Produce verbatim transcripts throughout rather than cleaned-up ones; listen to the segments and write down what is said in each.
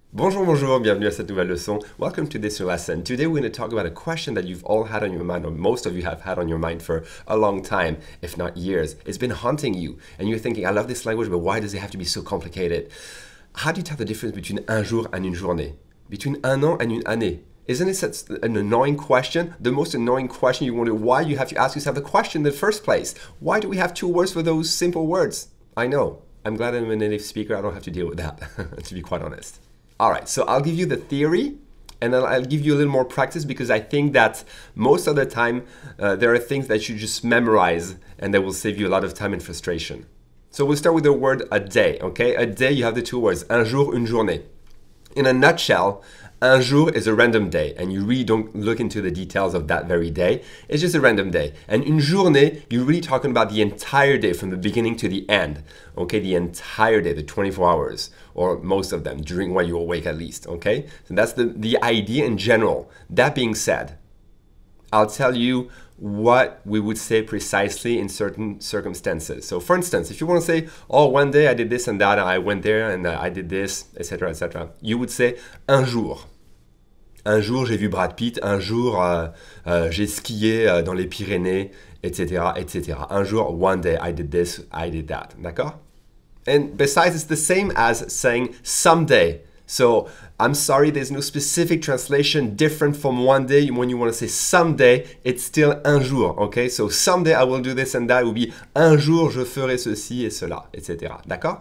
Bonjour, bonjour, bienvenue à cette nouvelle leçon. Welcome to this lesson. Today we're going to talk about a question that you've all had on your mind, or most of you have had on your mind for a long time, if not years. It's been haunting you, and you're thinking, I love this language, but why does it have to be so complicated? How do you tell the difference between un jour and une journée? Between un an and une année? Isn't it such an annoying question? The most annoying question, you wonder why you have to ask yourself the question in the first place. Why do we have two words for those simple words? I know. I'm glad I'm a native speaker. I don't have to deal with that, to be quite honest. All right, so I'll give you the theory and then I'll give you a little more practice because I think that most of the time uh, there are things that you just memorize and that will save you a lot of time and frustration. So we'll start with the word a day, okay? A day, you have the two words, un jour, une journée. In a nutshell, un jour is a random day, and you really don't look into the details of that very day. It's just a random day. And une journée, you're really talking about the entire day from the beginning to the end. Okay, the entire day, the twenty-four hours, or most of them, during while you're awake at least, okay? So that's the, the idea in general. That being said, I'll tell you what we would say precisely in certain circumstances. So for instance, if you want to say, oh, one day I did this and that, I went there and uh, I did this, et cetera, et cetera, you would say un jour. Un jour, j'ai vu Brad Pitt. Un jour, euh, euh, j'ai skié euh, dans les Pyrénées, et cetera, et cetera. Un jour, one day I did this, I did that. D'accord? And besides, it's the same as saying someday. So I'm sorry, there's no specific translation different from one day. When you want to say someday, it's still un jour, okay? So someday I will do this and that. It will be un jour je ferai ceci et cela, et cetera. D'accord?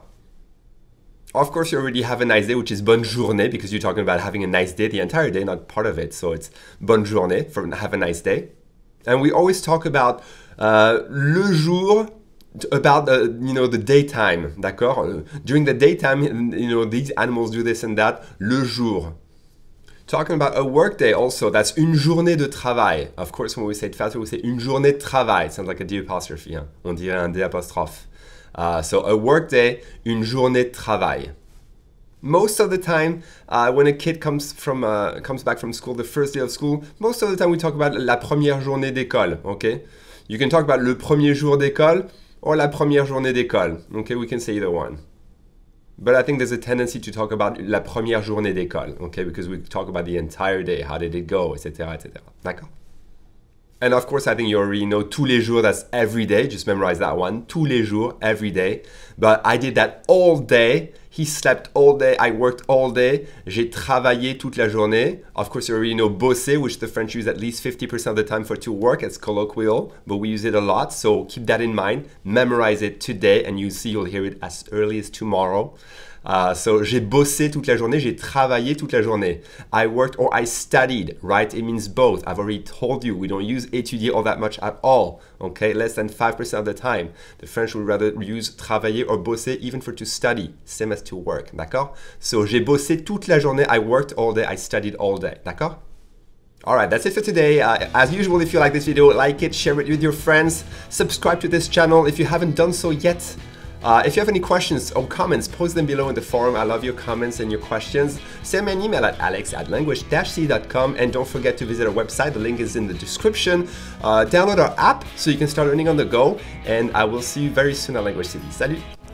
Of course, you already have a nice day, which is bonne journée, because you're talking about having a nice day the entire day, not part of it. So it's bonne journée, for have a nice day. And we always talk about uh, le jour, about the, you know, the daytime, d'accord? During the daytime, you know, these animals do this and that, le jour. Talking about a work day also, that's une journée de travail. Of course, when we say it faster, we say une journée de travail. Sounds like a D apostrophe, hein? On dirait un D apostrophe. Uh, so a work day, une journée de travail. Most of the time, uh, when a kid comes from uh, comes back from school, the first day of school, most of the time we talk about la première journée d'école, okay? You can talk about le premier jour d'école or la première journée d'école, okay? We can say either one. But I think there's a tendency to talk about la première journée d'école, okay? Because we talk about the entire day, how did it go, et cetera, et cetera. D'accord? And of course, I think you already know tous les jours, that's every day. Just memorize that one. Tous les jours, every day. But I did that all day. He slept all day. I worked all day. J'ai travaillé toute la journée. Of course, you already know bosser, which the French use at least fifty percent of the time for to work. It's colloquial, but we use it a lot. So keep that in mind. Memorize it today, and you see you'll hear it as early as tomorrow. Uh, so, j'ai bossé toute la journée, j'ai travaillé toute la journée. I worked or I studied, right? It means both. I've already told you, we don't use étudier all that much at all, okay? Less than five percent of the time. The French would rather use travailler or bosser even for to study, same as to work, d'accord? So, j'ai bossé toute la journée, I worked all day, I studied all day, d'accord? Alright, that's it for today. Uh, as usual, if you like this video, like it, share it with your friends, subscribe to this channel if you haven't done so yet. Uh, if you have any questions or comments, post them below in the forum. I love your comments and your questions. Send me an email at alex at language dash c dot com, and don't forget to visit our website. The link is in the description. Uh, download our app so you can start learning on the go, and I will see you very soon at Language City. Salut!